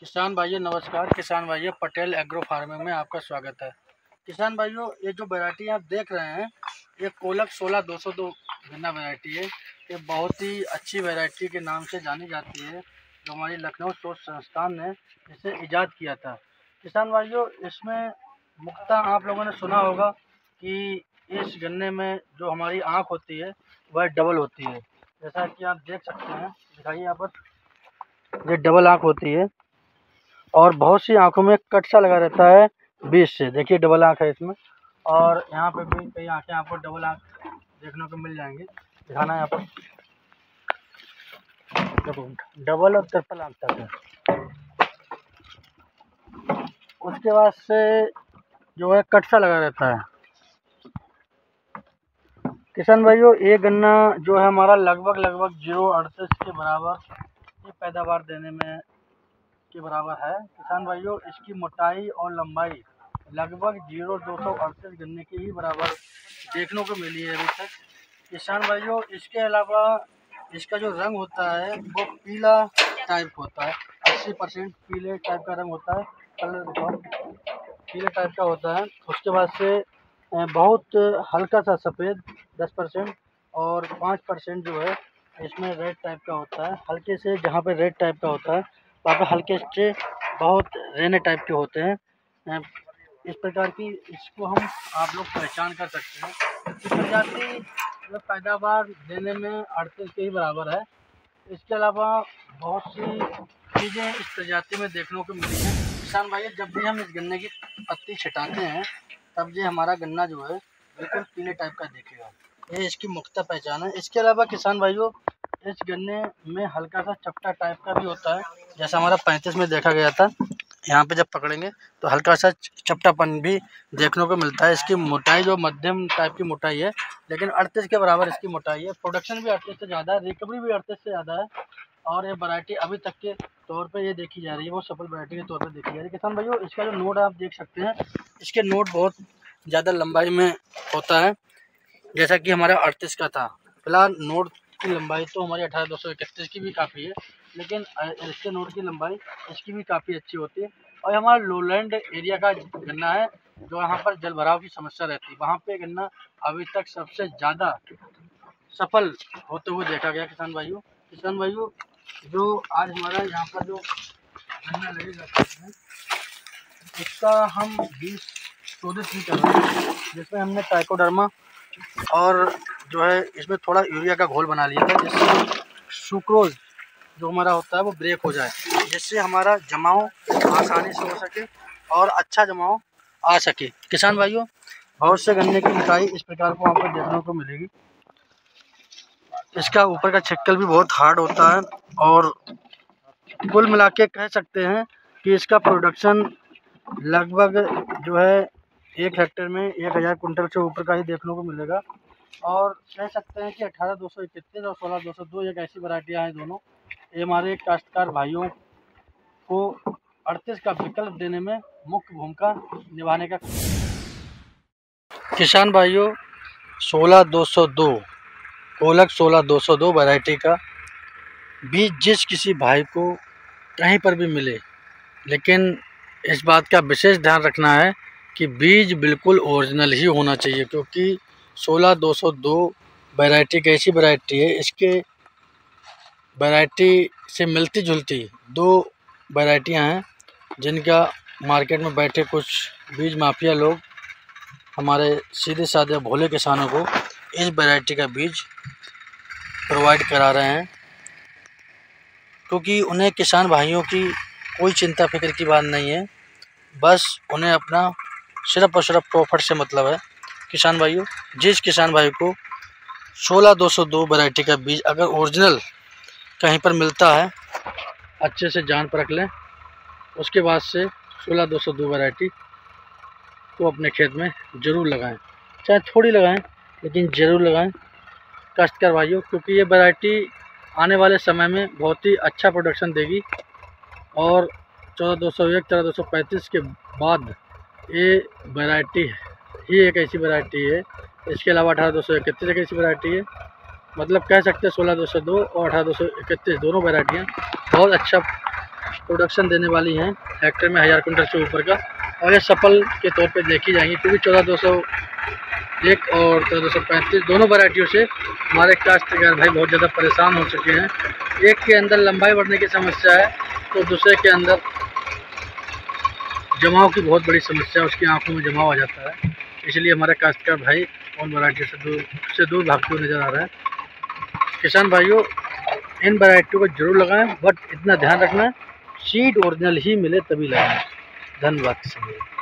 किसान भाइयों नमस्कार। किसान भाइयों, पटेल एग्रो फार्मिंग में आपका स्वागत है। किसान भाइयों, ये जो वैरायटी आप देख रहे हैं ये कोलक 16202 गन्ना वैरायटी है। ये बहुत ही अच्छी वैरायटी के नाम से जानी जाती है, जो हमारी लखनऊ शोध संस्थान ने इसे ईजाद किया था। किसान भाइयों, इसमें मुख्यतः आप लोगों ने सुना होगा कि इस गन्ने में जो हमारी आँख होती है वह डबल होती है। जैसा कि आप देख सकते हैं, दिखाइए यहाँ पर, ये डबल आँख होती है और बहुत सी आंखों में कट सा लगा रहता है बीच से। देखिए डबल आंख है इसमें, और यहाँ पे भी कई आंखें आपको डबल आंख देखने को मिल जाएंगी। दिखाना है यहाँ पर, डबल और ट्रिपल आंख तक है। उसके बाद से जो है कट सा लगा रहता है। किसान भाइयों, ये गन्ना जो है हमारा लगभग 0.38 के बराबर ये पैदावार देने में के बराबर है। किसान भाइयों, इसकी मोटाई और लंबाई लगभग 0.238 गन्ने के ही बराबर देखने को मिली है अभी तक। किसान भाइयों, इसके अलावा इसका जो रंग होता है वो पीला टाइप होता है। 80% पीले टाइप का रंग होता है, कलर देखो पीले टाइप का होता है। उसके बाद से बहुत हल्का सा सफ़ेद 10% और 5% जो है इसमें रेड टाइप का होता है। हल्के से जहाँ पे रेड टाइप का होता है वहाँ पे हल्के से बहुत रेने टाइप के होते हैं। इस प्रकार की इसको हम आप लोग पहचान कर सकते हैं। इस प्रजाति जो पैदावार देने में 38 के ही बराबर है। इसके अलावा बहुत सी चीज़ें इस प्रजाति में देखने को मिली हैं। किसान भाई, जब भी हम इस गन्ने की पत्ती छिटाते हैं तब ये हमारा गन्ना जो है बिल्कुल पीले टाइप का दिखेगा। ये इसकी मुख्य पहचान है। इसके अलावा किसान भाइयों, इस गन्ने में हल्का सा चपटा टाइप का भी होता है, जैसा हमारा 35 में देखा गया था। यहाँ पे जब पकड़ेंगे तो हल्का सा चपटापन भी देखने को मिलता है। इसकी मोटाई जो मध्यम टाइप की मोटाई है, लेकिन 38 के बराबर इसकी मोटाई है। प्रोडक्शन भी 38 से ज़्यादा है, रिकवरी भी 38 से ज़्यादा है। और ये वैरायटी अभी तक के तौर पे ये देखी जा रही है, वो सफल वैरायटी के तौर पे देखी जा रही है। किसान भाइयों, इसका जो नोट आप देख सकते हैं, इसके नोट बहुत ज़्यादा लंबाई में होता है, जैसा कि हमारा 38 का था। फिलहाल नोट की लंबाई तो हमारी 18231 की भी काफ़ी है, लेकिन इसके नोट की लंबाई इसकी भी काफ़ी अच्छी होती है। और हमारा लोलैंड एरिया का गन्ना है, जो यहाँ पर जल भराव की समस्या रहती है, वहाँ पे गन्ना अभी तक सबसे ज़्यादा सफल होते हुए देखा गया। किसान भाइयों, जो आज हमारा यहाँ पर जो गन्ना लगेगा इसका हम बीज शोधित भी कर रहे हैं, जिसमें हमने ट्राइकोडर्मा और जो है इसमें थोड़ा यूरिया का घोल बना लिया था, जिससे सुक्रोज जो हमारा होता है वो ब्रेक हो जाए, जिससे हमारा जमाव आसानी से हो सके और अच्छा जमाव आ सके। किसान भाइयों, बहुत से गन्ने की मिठाई इस प्रकार को आपको देखने को मिलेगी। इसका ऊपर का छिक्कल भी बहुत हार्ड होता है, और कुल मिला के कह सकते हैं कि इसका प्रोडक्शन लगभग जो है 1 हेक्टेयर में 1000 कुंटल से ऊपर का ही देखने को मिलेगा। और कह सकते हैं कि 18231 और 16202 एक ऐसी वैरायटियाँ हैं दोनों, ये हमारे काश्तकार भाइयों को 38 का विकल्प देने में मुख्य भूमिका निभाने का। किसान भाइयों, 16202 कोलक 16202 वैरायटी का बीज जिस किसी भाई को कहीं पर भी मिले, लेकिन इस बात का विशेष ध्यान रखना है कि बीज बिल्कुल ओरिजिनल ही होना चाहिए, क्योंकि 16202 वैरायटी एक ऐसी वैरायटी है, इसके वैरायटी से मिलती जुलती 2 वैरायटियां हैं, जिनका मार्केट में बैठे कुछ बीज माफिया लोग हमारे सीधे साधे भोले किसानों को इस वैरायटी का बीज प्रोवाइड करा रहे हैं, क्योंकि उन्हें किसान भाइयों की कोई चिंता फिक्र की बात नहीं है, बस उन्हें अपना सिर्फ और सिर्फ प्रॉफिट से मतलब है। किसान भाइयों, जिस किसान भाई को 16202 वैरायटी का बीज अगर ओरिजिनल कहीं पर मिलता है, अच्छे से जान परख लें, उसके बाद से 16202 वैरायटी को अपने खेत में ज़रूर लगाएं। चाहे थोड़ी लगाएं, लेकिन ज़रूर लगाएं काश्तकार भाइयों, क्योंकि ये वैरायटी आने वाले समय में बहुत ही अच्छा प्रोडक्शन देगी। और 14201 14235 के बाद ये वैरायटी ही एक ऐसी वैरायटी है। इसके अलावा 18231 एक ऐसी वैरायटी है। मतलब कह सकते हैं 16202 और 18231 दोनों वैरायटियाँ बहुत अच्छा प्रोडक्शन देने वाली हैं हेक्टेयर में 1000 कुंटल से ऊपर का, और ये सफल के तौर पे देखी जाएंगी क्योंकि 14201 और 14235 दोनों वैरायटियों से हमारे काश्तकार भाई बहुत ज़्यादा परेशान हो चुके हैं। एक के अंदर लंबाई बढ़ने की समस्या है तो दूसरे के अंदर जमाव की बहुत बड़ी समस्या है, उसकी आंखों में जमाव आ जाता है। इसलिए हमारे काश्तकार भाई उन वैरायटी से दूर भागते हुए नज़र आ रहे हैं। किसान भाइयों, इन वैरायटियों को जरूर लगाएं, बट इतना ध्यान रखना सीड ओरिजिनल ही मिले तभी लगाएं। धन्यवाद किसान भाई।